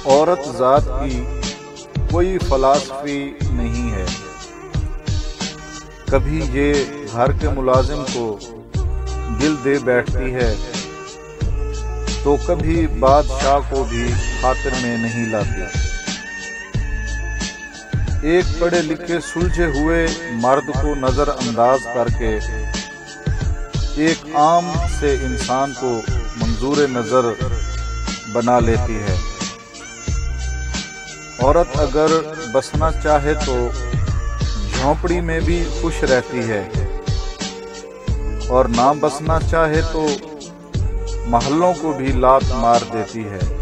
औरत जात की कोई फलासफी नहीं है। कभी ये घर के मुलाजिम को दिल दे बैठती है तो कभी बादशाह को भी खातिर में नहीं लाती। एक पढ़े लिखे सुलझे हुए मर्द को नजरअंदाज करके एक आम से इंसान को मंजूर नजर बना लेती है। औरत अगर बसना चाहे तो झोंपड़ी में भी खुश रहती है और ना बसना चाहे तो महलों को भी लात मार देती है।